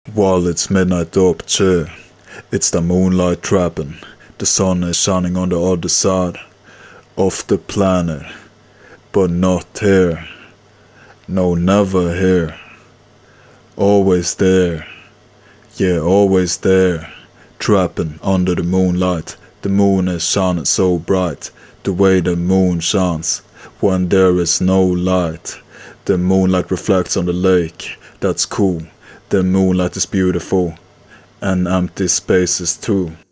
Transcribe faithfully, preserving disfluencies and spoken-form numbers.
While it's midnight up, cheer. It's the moonlight trapping. The sun is shining on the other side of the planet, but not here. No, never here. Always there. Yeah, always there. Trapping under the moonlight. The moon is shining so bright, the way the moon shines when there is no light. The moonlight reflects on the lake. That's cool. The moonlight is beautiful, and empty spaces too.